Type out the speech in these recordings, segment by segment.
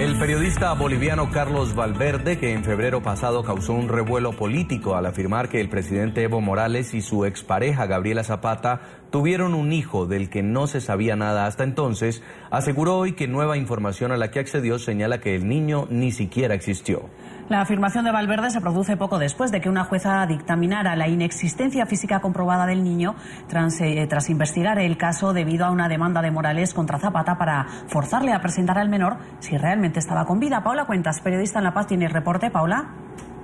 El periodista boliviano Carlos Valverde, que en febrero pasado causó un revuelo político al afirmar que el presidente Evo Morales y su expareja Gabriela Zapata tuvieron un hijo del que no se sabía nada hasta entonces, aseguró hoy que nueva información a la que accedió señala que el niño ni siquiera existió. La afirmación de Valverde se produce poco después de que una jueza dictaminara la inexistencia física comprobada del niño tras investigar el caso debido a una demanda de Morales contra Zapata para forzarle a presentar al menor si realmente estaba con vida. Paula Cuentas, periodista en La Paz, tiene el reporte. Paula.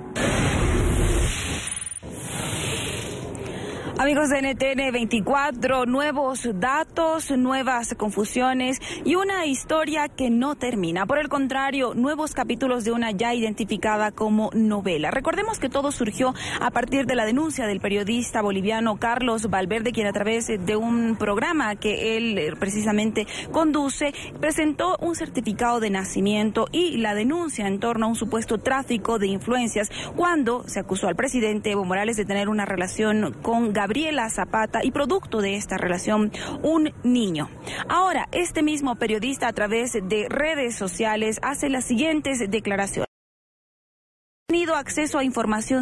Amigos de NTN 24, nuevos datos, nuevas confusiones y una historia que no termina. Por el contrario, nuevos capítulos de una ya identificada como novela. Recordemos que todo surgió a partir de la denuncia del periodista boliviano Carlos Valverde, quien a través de un programa que él precisamente conduce, presentó un certificado de nacimiento y la denuncia en torno a un supuesto tráfico de influencias cuando se acusó al presidente Evo Morales de tener una relación con Gabriela Zapata y producto de esta relación un niño. Ahora, este mismo periodista a través de redes sociales hace las siguientes declaraciones. Ha tenido acceso a información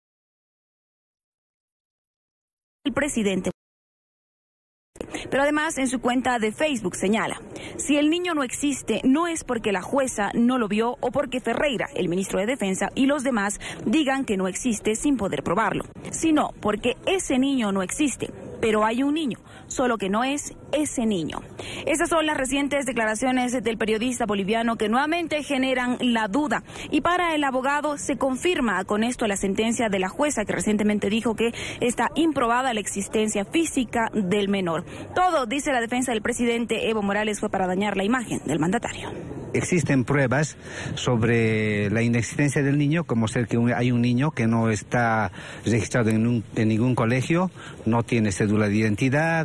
del presidente. Pero además en su cuenta de Facebook señala, si el niño no existe no es porque la jueza no lo vio o porque Ferreira, el ministro de Defensa y los demás digan que no existe sin poder probarlo, sino porque ese niño no existe, pero hay un niño, solo que no es ese niño. Estas son las recientes declaraciones del periodista boliviano que nuevamente generan la duda. Y para el abogado se confirma con esto la sentencia de la jueza que recientemente dijo que está improbada la existencia física del menor. Todo, dice la defensa del presidente Evo Morales, fue para dañar la imagen del mandatario. Existen pruebas sobre la inexistencia del niño, como ser que hay un niño que no está registrado en ningún colegio, no tiene cédula de identidad.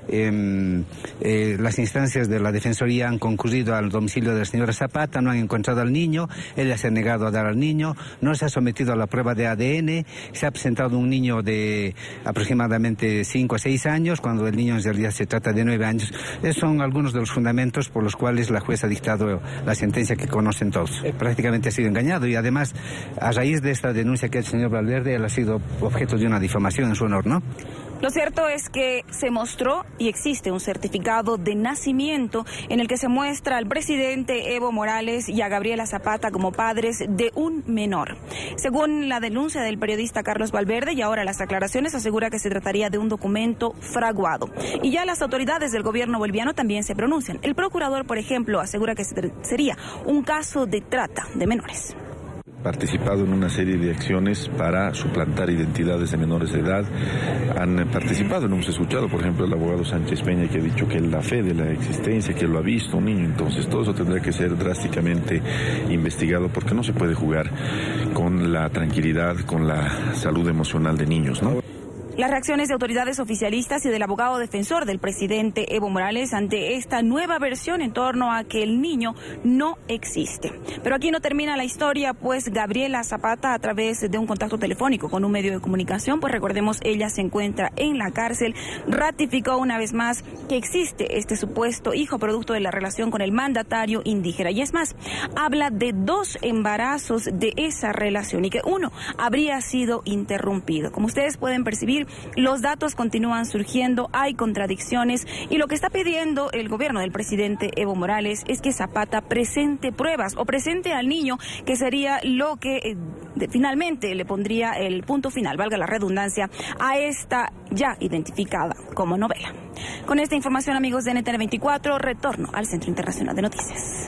Las instancias de la Defensoría han concurrido al domicilio de la señora Zapata, no han encontrado al niño, ella se ha negado a dar al niño, no se ha sometido a la prueba de ADN, se ha presentado un niño de aproximadamente 5 a 6 años, cuando el niño en realidad se trata de 9 años. Esos son algunos de los fundamentos por los cuales la jueza ha dictado la sentencia que conocen todos. Prácticamente ha sido engañado y además, a raíz de esta denuncia que ha hecho el señor Valverde, él ha sido objeto de una difamación en su honor, ¿no? Lo cierto es que se mostró y existe un certificado de nacimiento en el que se muestra al presidente Evo Morales y a Gabriela Zapata como padres de un menor. Según la denuncia del periodista Carlos Valverde y ahora las aclaraciones, asegura que se trataría de un documento fraguado. Y ya las autoridades del gobierno boliviano también se pronuncian. El procurador, por ejemplo, asegura que sería un caso de trata de menores. Participado en una serie de acciones para suplantar identidades de menores de edad. Han participado, no hemos escuchado, por ejemplo, el abogado Sánchez Peña, que ha dicho que la fe de la existencia, que lo ha visto un niño. Entonces todo eso tendrá que ser drásticamente investigado porque no se puede jugar con la tranquilidad, con la salud emocional de niños, ¿no? Las reacciones de autoridades oficialistas y del abogado defensor del presidente Evo Morales ante esta nueva versión en torno a que el niño no existe. Pero aquí no termina la historia, pues Gabriela Zapata, a través de un contacto telefónico con un medio de comunicación, pues recordemos, ella se encuentra en la cárcel, ratificó una vez más que existe este supuesto hijo producto de la relación con el mandatario indígena. Y es más, habla de 2 embarazos de esa relación y que uno habría sido interrumpido. Como ustedes pueden percibir, los datos continúan surgiendo, hay contradicciones y lo que está pidiendo el gobierno del presidente Evo Morales es que Zapata presente pruebas o presente al niño, que sería lo que finalmente le pondría el punto final, valga la redundancia, a esta ya identificada como novela. Con esta información, amigos de NTN 24, retorno al Centro Internacional de Noticias.